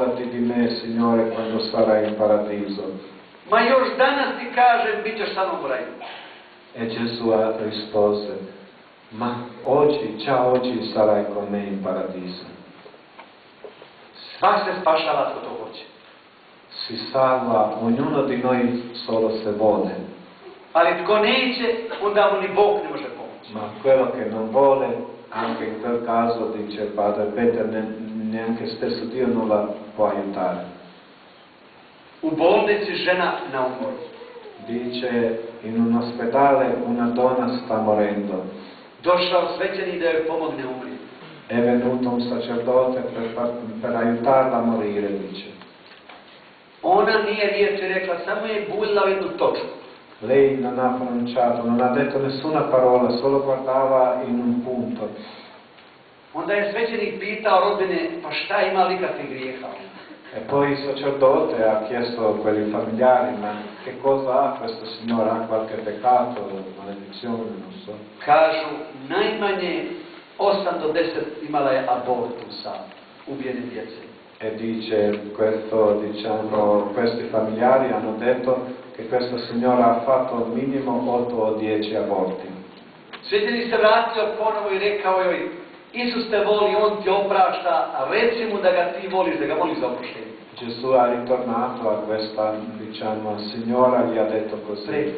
ricordati di me, Signore, quando sarai in paradiso. Ma još danas ti kažem, bit ćeš sa mnom u raju. E Gesù rispose, ma oggi, già oggi sarai con me in paradiso. Svak se spašava tko to hoće. Si salva ognuno di noi solo se vuole, Ali tko neće, onda mu ni Bog ne može pomoći. ma quello che non vuole, anche in quel caso, dice Padre Peter, neanche stesso Dio non la può aiutare. U bolnici žena na umoru. Dice, in un ospedale una donna sta morendo. Došao svećenik da joj pomogne umrijeti. È venuto un sacerdote per aiutarla a morire, dice. Ona nije riječi rekla, samo je buljila u jednu točku. Lei non ha pronunciato, non ha detto nessuna parola, solo guardava in un punto. Onda je svećenik pitao rodbine, pa šta ima li kakvih grijeha? E poi il sacerdote ha chiesto a quelli familiari, ma che cosa ha questa signora? Ha qualche peccato, maledizione, non so. Kažu, najmanje 8 do 10 imala je abortusa, ubijene djece. E dice, questi familiari hanno detto che questa signora ha fatto al minimo 8 o 10 aborti. Svećenik se vratio ponovo i rekao joj, Isus te voli, on ti oprašta, a reci mu da ga ti voliš, da ga voliš za oproštenje. Gesù è ritornato a questa, signora, gli ha detto così.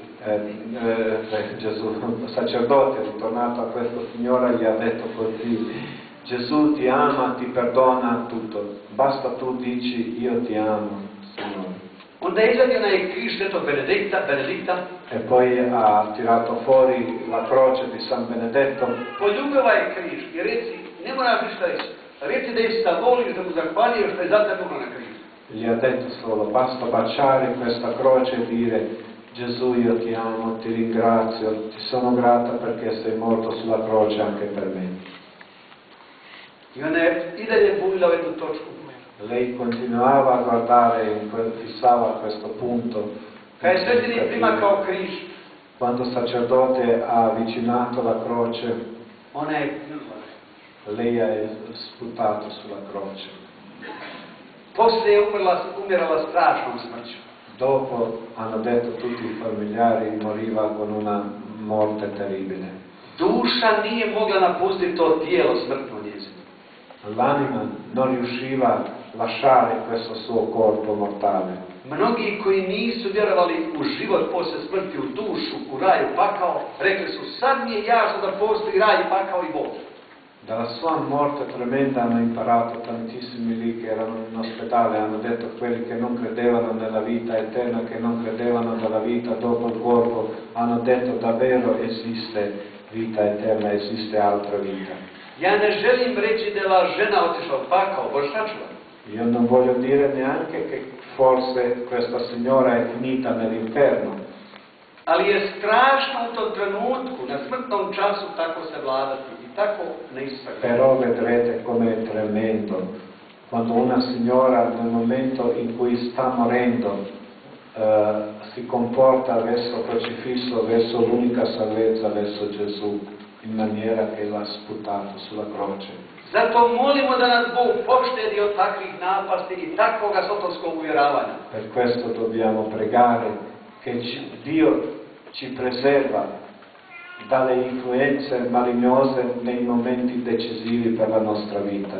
Gesù, il sacerdote è ritornato a questa signora, gli ha detto così. Gesù ti ama, ti perdona tutto. Basta tu dici io ti amo, Signore. Onda je izvadio onaj križ svetog Benedikta. E poi ha tirato fuori la croce di San Benedetto. Poljubi ovaj križ i reci, ne moraš ništa reći. Reci da Isusa voliš, da mu zahvaljuješ što je za tebe umro na križu. Gli ha detto solo, basta baciare questa croce e dire Gesù io ti amo, ti ringrazio, ti sono grata perché sei morto sulla croce anche per me. I ona je i dalje buljila u jednu točku. Lei continuava a guardare, fissava a questo punto. Kad je svećenik primakao križ, Quando il sacerdote ha avvicinato la croce, ona je pljunula. lei ha sputato sulla croce. Poslije je umirala strašnom smrću. Dopo hanno detto tutti i familiari, moriva con una morte terribile. Duša nije mogla napustiti to tijelo smrtno njezino. L'anima non riusciva a lasciare questo suo corpo mortale. Mnogi koji nisu vjerovali u život poslije smrti, u dušu, u raj, u pakao, rekli su, sad mi je jasno da postoji raj, pakao i Bog. Dalla sua morte tremenda hanno imparato tantissimi lì che erano in ospedale, hanno detto quelli che non credevano nella vita eterna, che non credevano nella vita dopo il corpo, hanno detto davvero esiste vita eterna, esiste altra vita. Ja ne želim reći da je ova žena otišla u pakao, Bože sačuvaj. Io non voglio dire neanche che forse questa signora è finita nell'inferno. Ali je strašno u tom trenutku, na smrtnom času, tako se vladati i tako ne isprati. Però vedrete com'è tremendo quando una signora nel momento in cui sta morendo si comporta verso il crocifisso, verso l'unica salvezza, verso Gesù, in maniera che l'ha sputato sulla croce. Zato molimo da nas Bog poštedi od takvih napasti i takvoga sotonskog uvjeravanja. Per questo dobbiamo pregare che Dio ci preserva dalle influenze malignose nei momenti decisivi per la nostra vita.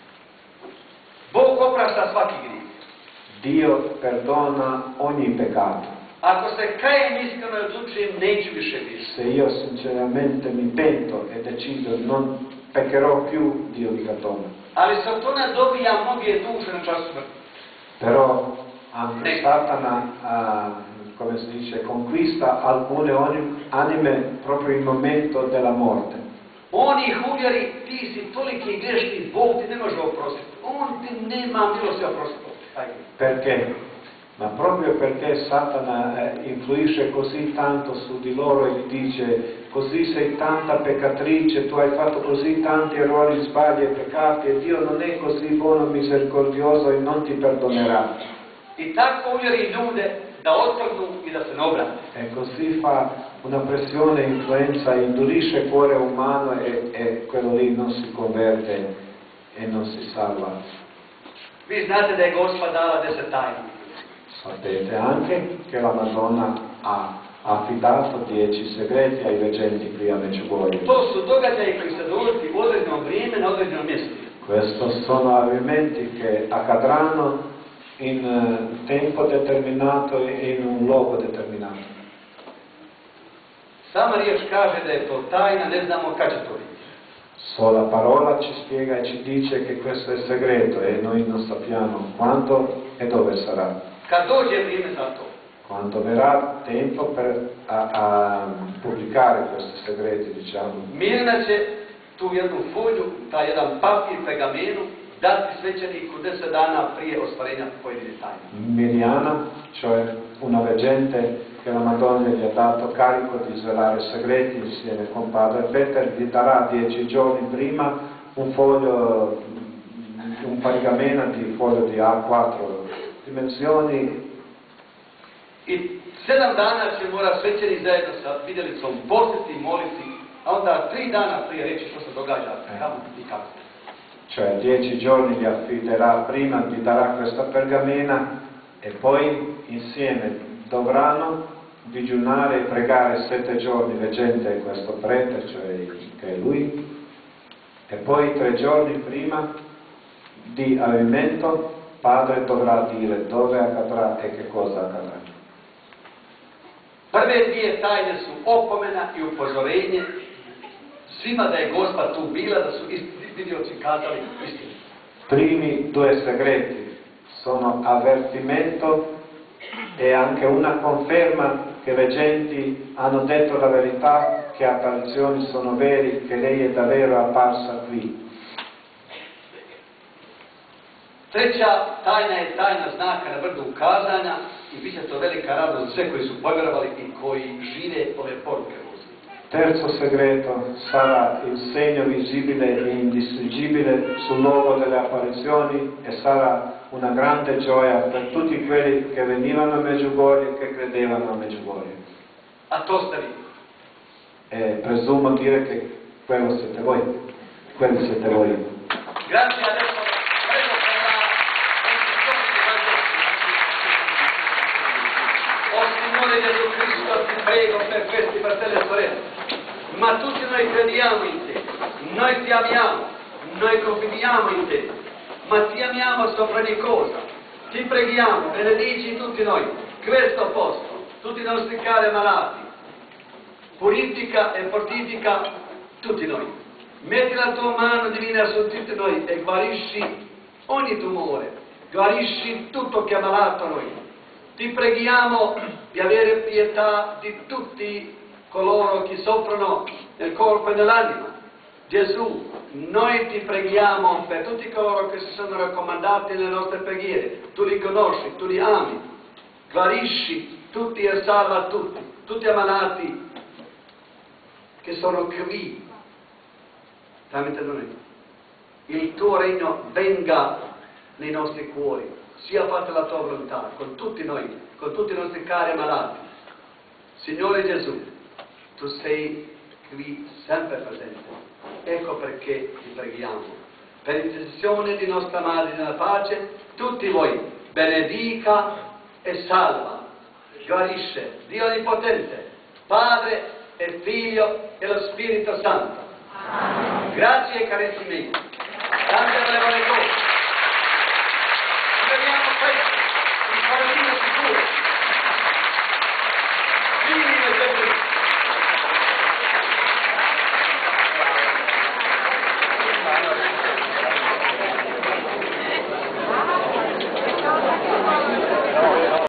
Bog oprašta svaki grijeh. Dio perdona ogni peccato. Ako se kajem iskreno i odlučujem, neću više griješiti. Se io sinceramente mi pento e decido non peccherò più, Dio mi perdona. Ali Satana dobija mnoge duše na času smrti. Però Satana, come si dice, conquista alcune anime proprio in momento della morte. On ih uvjeri, ti si toliki grešnik, Bog ti ne može oprostiti. On ti nema milosti oprostiti. Perché? Ma proprio perché Satana influisce così tanto su di loro e gli dice così sei tanta peccatrice, tu hai fatto così tanti errori, sbagli e peccati e Dio non è così buono, misericordioso e non ti perdonerà. I tako uvjeri ljude da otrgnu i da se ne obrate. E così fa una pressione, influenza, indurisce il cuore umano e quello lì non si converte e non si salva. Vi znate da je Gospa dala 10 tajni. Sapete anche che la Madonna ha affidato 10 segreti ai veggenti qui a Međugorje. To su događaji koji se dogodili u određeno vrijeme na određenom mjestu. Questi sono avvenimenti che accadranno in tempo determinato e in un luogo determinato. Sama riječ kaže da je to tajna, ne znamo kad će to biti. Sola parola ci spiega e ci dice che questo è segreto e noi non sappiamo quando e dove sarà. Kad dođe vrijeme za to. Quando verrà tempo per pubblicare questi segreti, diciamo. Mirna će tu jednu folju, taj jedan papir, pergamenu, dati svećeniku 10 dana prije ostvarenja pojedine tajne. Miriana, cioè una veggente che la Madonna gli ha dato carico di svelare segreti insieme con padre Peter, gli darà 10 giorni prima un foglio, un pergameno di foglio di A4 dimensioni. I 7 dana će mora svećenik zajedno sa vidjelicom postiti i moliti, a onda 3 dana prije reći što se događa, kamo i kako. Cioè 10 giorni gli affiderà prima, gli darà questa pergamena e poi insieme dovranno digiunare e pregare 7 giorni veggente e questo prete, cioè che è lui, e poi 3 giorni prima di avvimento padre dovrà dire dove accadrà e che cosa accadrà. Prve dvije tajne su opomena i upozorenje svima da je Gospa tu bila, da su vidioci kazali istinu. Primi 2 segreti sono avvertimento e anche una conferma che veggenti hanno detto la verità, che apparizioni sono veri, che lei è davvero apparsa qui. Treća tajna je tajna znaka na brdu ukazanja i bit će to velika radost za sve koji su povjerovali i koji žive ove poruke Božje. Terzo segreto sarà il segno visibile e indistruggibile sul luogo delle apparizioni e sarà una grande gioia per tutti quelli che venivano a Međugorje e che credevano a Međugorje. A to ste vi. E presumo dire che quello siete voi. Quelli siete voi. Grazie adesso. Prego per la Oh Signore Gesù Cristo, ti prego per questi fratelli e sorelle. Ma tutti noi crediamo in te, noi ti amiamo, noi confidiamo in te, ma ti amiamo sopra ogni cosa. Ti preghiamo, benedici tutti noi, questo posto, tutti i nostri cari malati, purifica e fortifica tutti noi. Metti la tua mano divina su tutti noi e guarisci ogni tumore, guarisci tutto che è malato a noi. Ti preghiamo di avere pietà di tutti coloro che soffrono nel corpo e nell'anima. Gesù, noi ti preghiamo per tutti coloro che si sono raccomandati nelle nostre preghiere. Tu li conosci, tu li ami. Guarisci tutti e salva tutti, tutti ammalati che sono qui tramite noi. Il tuo regno venga nei nostri cuori, sia fatta la tua volontà con tutti noi, con tutti i nostri cari ammalati. Signore Gesù, tu sei qui sempre presente. Ecco perché ti preghiamo. Per intercessione di nostra Madre nella pace, tutti voi benedica e salva, guarisce Dio Onnipotente, Padre e Figlio e lo Spirito Santo. Amen. Grazie carissimi. Tante buone cose.